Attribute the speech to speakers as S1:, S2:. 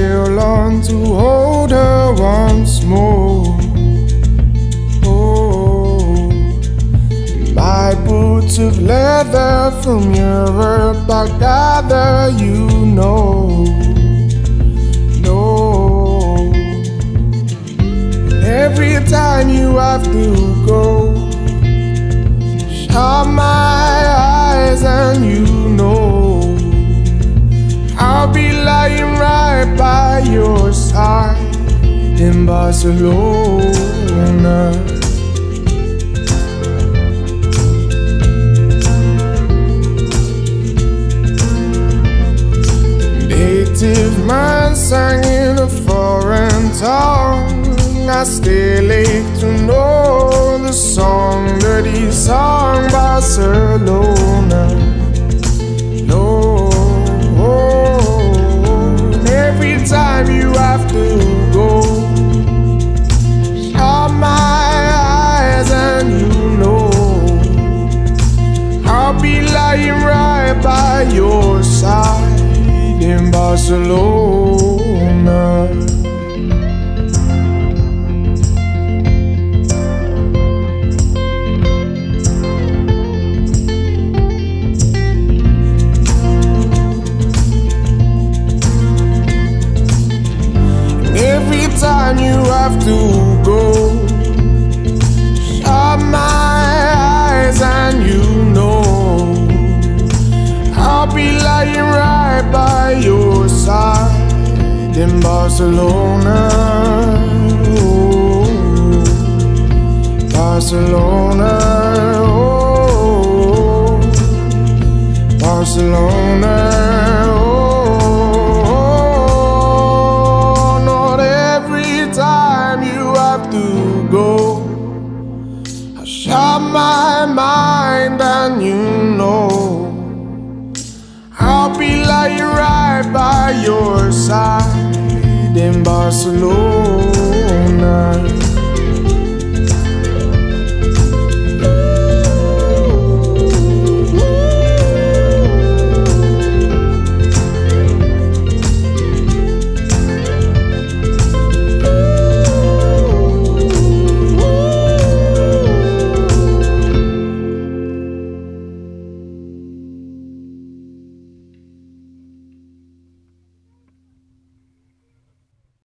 S1: still long to hold her once more. Oh, my boots of leather from Europe, I gather you know. No, every time you have to go, shut my eyes and you know I'll be lying right by your side in Barcelona. Native man sang in a foreign tongue. I still ache to know the song that he sang Barcelona. No, and every time you have to go, shut my eyes and you know I'll be lying right by your side in Barcelona. Every time you have to go, shut my eyes and you know I'll be lying right by your side in Barcelona. Oh, Barcelona, oh, Barcelona. I shut my mind and you know I'll be lying right by your side in Barcelona.